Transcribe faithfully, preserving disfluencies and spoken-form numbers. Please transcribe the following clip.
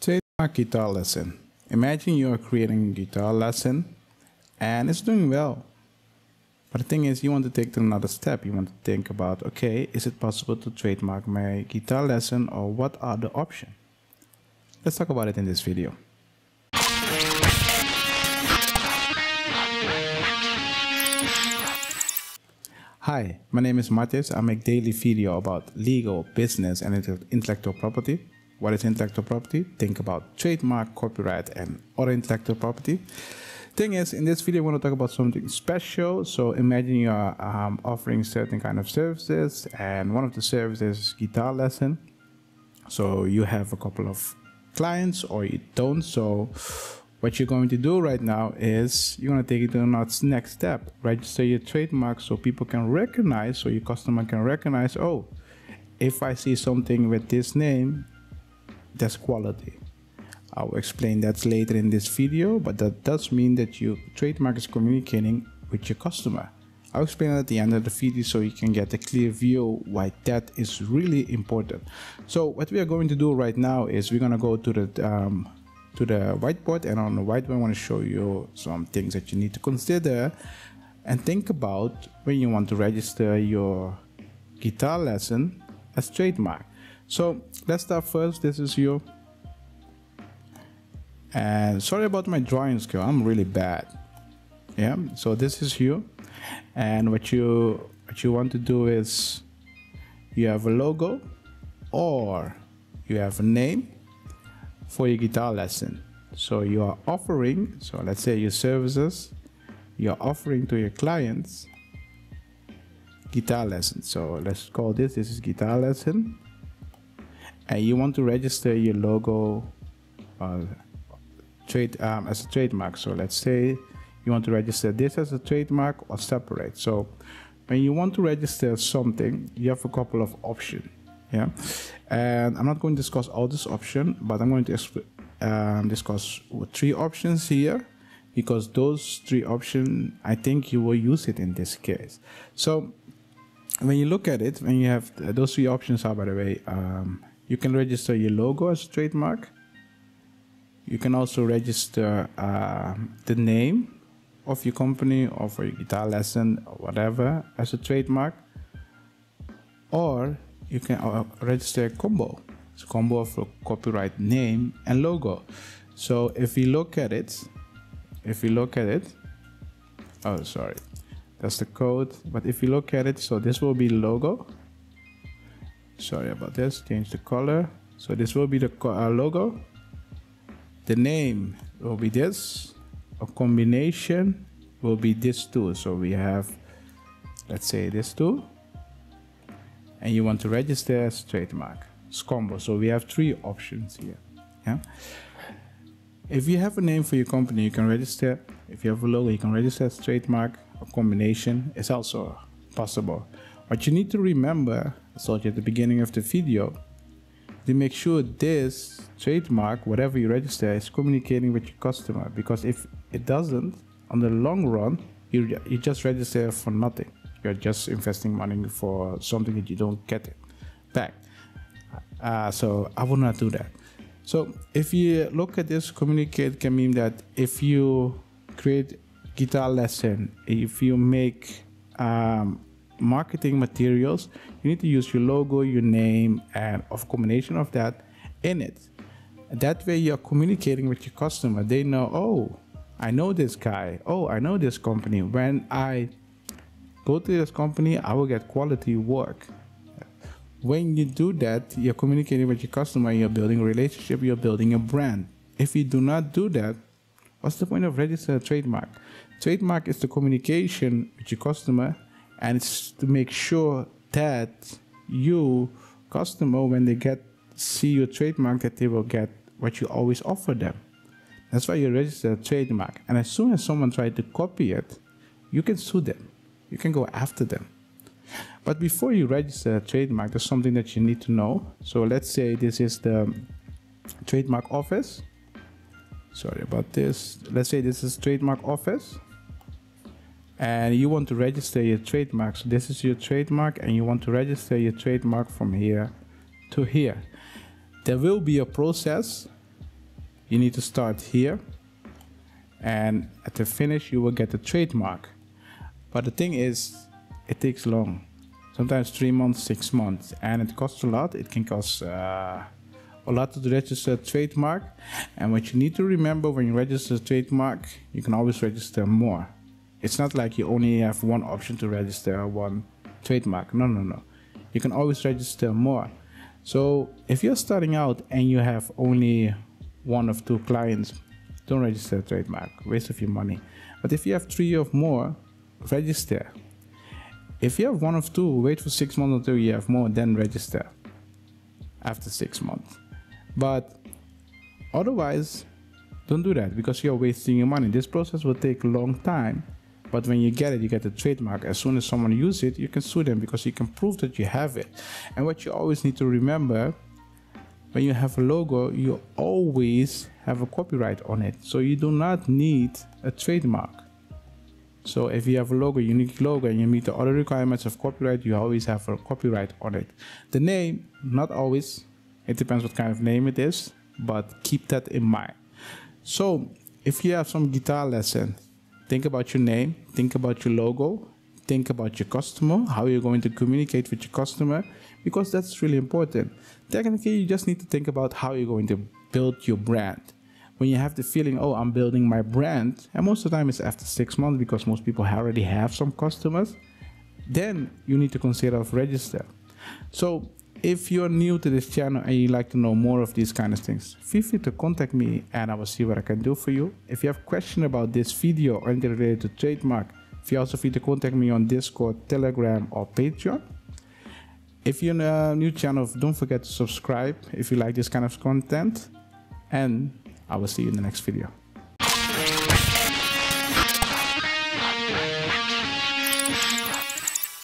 Trademark guitar lesson. Imagine you are creating a guitar lesson and it's doing well. But the thing is, you want to take it another step. You want to think about, okay, is it possible to trademark my guitar lesson, or what are the options? Let's talk about it in this video. Hi, my name is Martis. I make daily video about legal, business, and intellectual property. What is intellectual property? Think about trademark, copyright, and other intellectual property. Thing is, in this video, I want to talk about something special. So imagine you are um, offering certain kind of services, and one of the services is guitar lesson. So you have a couple of clients, or you don't. So what you're going to do right now is you're going to take it to the next step. Register your trademark so people can recognize, so your customer can recognize, oh, if I see something with this name, that's quality. I will explain that later in this video, but that does mean that your trademark is communicating with your customer. I'll explain it at the end of the video so you can get a clear view why that is really important. So what we are going to do right now is we're going to go to the um, to the whiteboard, and on the whiteboard I want to show you some things that you need to consider and think about when you want to register your guitar lesson as trademark. So let's start first. This is you. And sorry about my drawing skill, I'm really bad. Yeah, so this is you. And what you what you want to do is you have a logo or you have a name for your guitar lesson. So you are offering, so let's say your services, you're offering to your clients guitar lesson. So let's call this, this is guitar lesson. And you want to register your logo uh, trade um, as a trademark. So let's say you want to register this as a trademark or separate. So when you want to register something, you have a couple of options. Yeah, and I'm not going to discuss all this option, but I'm going to um, discuss three options here, because those three options, I think you will use it in this case. So when you look at it, when you have uh, those three options are, by the way, um, you can register your logo as a trademark. You can also register uh, the name of your company or for your guitar lesson or whatever as a trademark. Or you can uh, register a combo. It's a combo of a copyright name and logo. So if you look at it, if you look at it, oh, sorry, that's the code. But if you look at it, so this will be logo. Sorry about this, change the color. So this will be the uh, logo. The name will be this. A combination will be this too. So we have, let's say this too. And you want to register as trademark. It's combo. So we have three options here. Yeah. If you have a name for your company, you can register. If you have a logo, you can register as trademark. A combination is also possible. What you need to remember, I told you at the beginning of the video, to make sure this trademark, whatever you register, is communicating with your customer. Because if it doesn't, on the long run, you, you just register for nothing. You're just investing money for something that you don't get it back. Uh, so I will not do that. So if you look at this, communicate can mean that if you create guitar lesson, if you make um, marketing materials, you need to use your logo, your name, and a combination of that in it. That way you're communicating with your customer. They know, oh, I know this guy. Oh, I know this company. When I go to this company, I will get quality work. When you do that, you're communicating with your customer, you're building a relationship, you're building a brand. If you do not do that, what's the point of registering a trademark? Trademark is the communication with your customer, and it's to make sure that you, customer, when they get see your trademark, that they will get what you always offer them. That's why you register a trademark. And as soon as someone tries to copy it, you can sue them. You can go after them. But before you register a trademark, there's something that you need to know. So let's say this is the trademark office. Sorry about this. Let's say this is trademark office. And you want to register your trademark. So this is your trademark, and you want to register your trademark from here to here. There will be a process you need to start here, and at the finish you will get the trademark. But the thing is, it takes long, sometimes three months, six months, and it costs a lot. It can cost uh, a lot to register a trademark. And what you need to remember when you register a trademark, you can always register more. It's not like you only have one option to register one trademark. No, no, no. You can always register more. So if you're starting out and you have only one of two clients, don't register a trademark, waste of your money. But if you have three or more, register. If you have one of two, wait for six months until you have more, then register after six months. But otherwise, don't do that, because you're wasting your money. This process will take a long time, but when you get it, you get the trademark. As soon as someone uses it, you can sue them because you can prove that you have it. And what you always need to remember, when you have a logo, you always have a copyright on it. So you do not need a trademark. So if you have a logo, unique logo, and you meet the other requirements of copyright, you always have a copyright on it. The name, not always. It depends what kind of name it is, but keep that in mind. So if you have some guitar lesson, think about your name, think about your logo, think about your customer, how you're going to communicate with your customer, because that's really important. Technically, you just need to think about how you're going to build your brand. When you have the feeling, oh, I'm building my brand, and most of the time it's after six months because most people already have some customers, then you need to consider of register. So if you're new to this channel and you'd like to know more of these kind of things, feel free to contact me and I will see what I can do for you. If you have questions about this video or anything related to trademark, feel also free to contact me on Discord, Telegram, or Patreon. If you're a new channel, don't forget to subscribe if you like this kind of content, and I will see you in the next video.